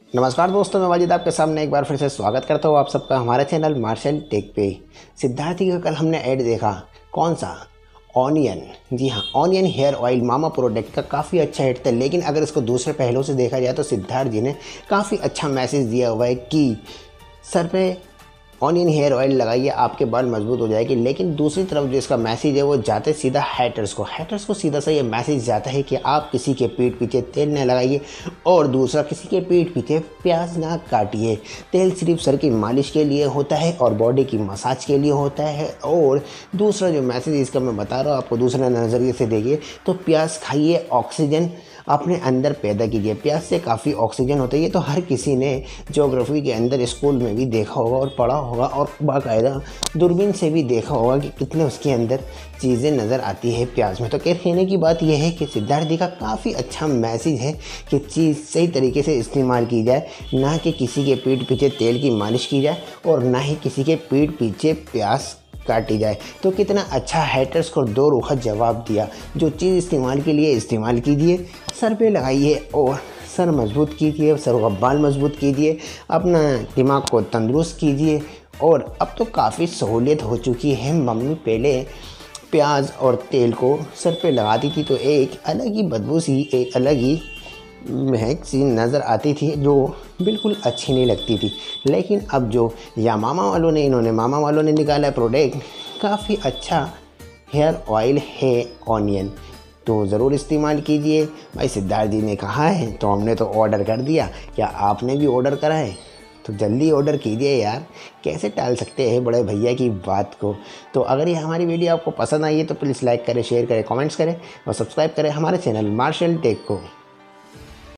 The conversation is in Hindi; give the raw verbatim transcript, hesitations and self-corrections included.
नमस्कार दोस्तों, मैं वाजिद आपके सामने एक बार फिर से स्वागत करता हूँ आप सबका हमारे चैनल मार्शल टेक पे। सिद्धार्थ का कल हमने ऐड देखा, कौन सा? ऑनियन। जी हाँ, ऑनियन हेयर ऑयल मामा प्रोडक्ट का काफ़ी अच्छा ऐड था। लेकिन अगर इसको दूसरे पहलू से देखा जाए तो सिद्धार्थ जी ने काफ़ी अच्छा मैसेज दिया हुआ है कि सर पे ऑनियन हेयर ऑयल लगाइए, आपके बाल मजबूत हो जाएगी। लेकिन दूसरी तरफ जो इसका मैसेज है वो जाते सीधा हैटर्स को हैटर्स को सीधा सा ये मैसेज जाता है कि आप किसी के पीठ पीछे तेल न लगाइए, और दूसरा किसी के पीठ पीछे प्याज ना काटिए। तेल सिर्फ सर की मालिश के लिए होता है और बॉडी की मसाज के लिए होता है। और दूसरा जो मैसेज इसका मैं बता रहा हूँ आपको, दूसरे नज़रिए से देखिए तो प्याज खाइए, ऑक्सीजन अपने अंदर पैदा कीजिए। प्याज से काफ़ी ऑक्सीजन होता है। ये तो हर किसी ने ज्योग्राफी के अंदर स्कूल में भी देखा होगा और पढ़ा होगा, और बाकायदा दूरबीन से भी देखा होगा कि कितने उसके अंदर चीज़ें नज़र आती है प्याज में। तो खैर, कहने की बात यह है कि सिद्धार्थ जी का काफ़ी अच्छा मैसेज है कि चीज़ सही तरीके से इस्तेमाल की जाए, ना कि किसी के पीठ पीछे तेल की मालिश की जाए और ना ही किसी के पीठ पीछे प्याज काटी जाए। तो कितना अच्छा हैटर्स को दो रुखा जवाब दिया। जो चीज़ इस्तेमाल के लिए इस्तेमाल कीजिए, सर पे लगाइए और सर मजबूत कीजिए, सर का बाल मजबूत कीजिए, अपना दिमाग को तंदुरुस्त कीजिए। और अब तो काफ़ी सहूलियत हो चुकी है। मम्मी पहले प्याज और तेल को सर पे लगाती थी तो एक अलग ही बदबू सी, एक अलग ही महक सी नज़र आती थी, जो बिल्कुल अच्छी नहीं लगती थी। लेकिन अब जो या मामा वालों ने इन्होंने मामा वालों ने निकाला प्रोडक्ट, काफ़ी अच्छा हेयर ऑयल है ऑनियन, तो ज़रूर इस्तेमाल कीजिए। भाई सिद्धार्थ जी ने कहा है तो हमने तो ऑर्डर कर दिया। क्या आपने भी ऑर्डर करा है? तो जल्दी ऑर्डर कीजिए यार, कैसे टाल सकते हैं बड़े भैया की बात को। तो अगर ये हमारी वीडियो आपको पसंद आई है तो प्लीज़ लाइक करें, शेयर करें, कमेंट्स करें और सब्सक्राइब करें हमारे चैनल मार्शल टेक को।